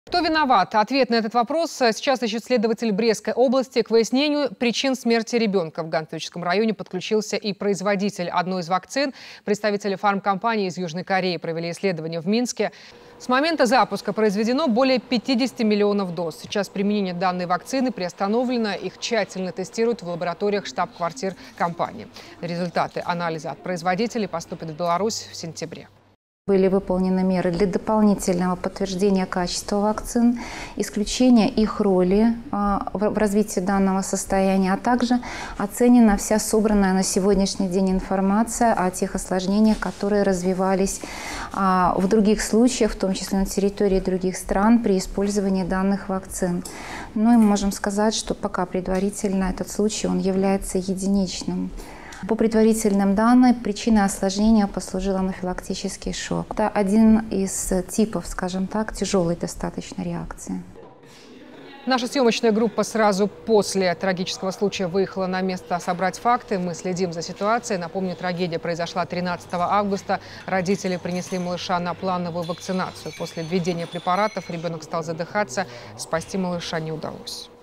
Кто виноват? Ответ на этот вопрос сейчас ищет следователь Брестской области. К выяснению причин смерти ребенка в Гантовическом районе подключился и производитель одной из вакцин. Представители фармкомпании из Южной Кореи провели исследование в Минске. С момента запуска произведено более 50 миллионов доз. Сейчас применение данной вакцины приостановлено. Их тщательно тестируют в лабораториях штаб-квартир компании. Результаты анализа от производителей поступят в Беларусь в сентябре. Были выполнены меры для дополнительного подтверждения качества вакцин, исключения их роли в развитии данного состояния, а также оценена вся собранная на сегодняшний день информация о тех осложнениях, которые развивались в других случаях, в том числе на территории других стран, при использовании данных вакцин. Ну и мы можем сказать, что пока предварительно этот случай он является единичным. По предварительным данным, причиной осложнения послужил анафилактический шок. Это один из типов, скажем так, тяжелой достаточно реакции. Наша съемочная группа сразу после трагического случая выехала на место собрать факты. Мы следим за ситуацией. Напомню, трагедия произошла 13 августа. Родители принесли малыша на плановую вакцинацию. После введения препаратов ребенок стал задыхаться. Спасти малыша не удалось.